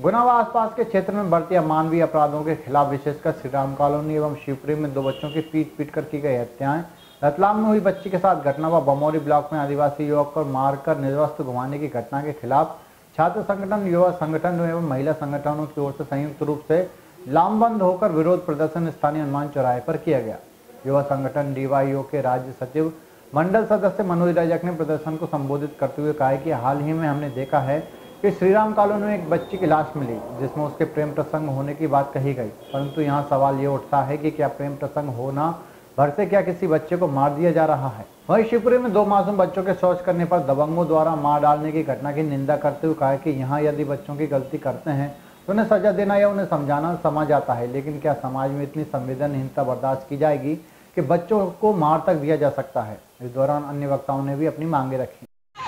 गुना व आसपास के क्षेत्र में बढ़ती अमानवीय अपराधों के खिलाफ विशेषकर श्रीराम कॉलोनी एवं शिवपुरी में 2 बच्चों की पीट कर की गई हत्याएं, रतलाम में हुई बच्ची के साथ घटना व बमौरी ब्लॉक में आदिवासी युवक को मारकर निर्वस्त्र घुमाने की घटना के खिलाफ छात्र संगठन, युवा संगठन एवं महिला संगठनों की ओर से संयुक्त रूप से लामबंद होकर विरोध प्रदर्शन स्थानीय हनुमान चौराहे पर किया गया। युवा संगठन डीवाईओ के राज्य सचिव मंडल सदस्य मनोज रजक ने प्रदर्शन को संबोधित करते हुए कहा कि हाल ही में हमने देखा है कि श्रीराम कॉलोनी में एक बच्ची की लाश मिली जिसमें उसके प्रेम प्रसंग होने की बात कही गई, परंतु यहाँ सवाल ये उठता है कि क्या प्रेम प्रसंग होना भर से क्या किसी बच्चे को मार दिया जा रहा है। वहीं शिवपुरी में 2 मासूम बच्चों के शौच करने पर दबंगों द्वारा मार डालने की घटना की निंदा करते हुए कहा कि यहाँ यदि बच्चों की गलती करते हैं तो उन्हें सजा देना या उन्हें समझाना समझ आता है, लेकिन क्या समाज में इतनी संवेदनहीनता बर्दाश्त की जाएगी कि बच्चों को मार तक दिया जा सकता है। इस दौरान अन्य वक्ताओं ने भी अपनी मांगे रखी।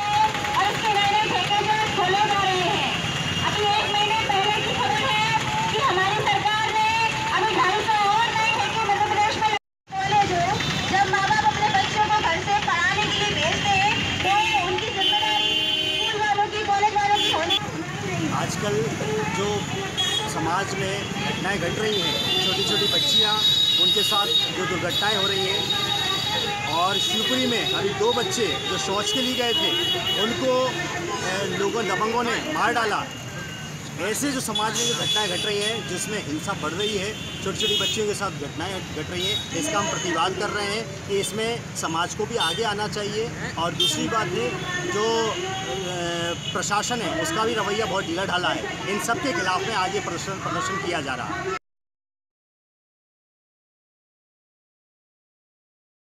आजकल जो समाज में घटनाएं घट रही हैं, छोटी छोटी बच्चियां, उनके साथ जो दुर्घटनाएं हो रही हैं, और शिवपुरी में अभी 2 बच्चे जो शौच के लिए गए थे उनको दबंगों ने मार डाला। ऐसे जो समाज में जो घटनाएं घट रही हैं जिसमें हिंसा बढ़ रही है, छोटी छोटी बच्चियों के साथ घटनाएं घट रही हैं, इसका हम प्रतिवाद कर रहे हैं कि इसमें समाज को भी आगे आना चाहिए। और दूसरी बात है, जो प्रशासन है उसका भी रवैया बहुत ढीला ढाला है। इन सब के खिलाफ में आगे प्रदर्शन किया जा रहा है।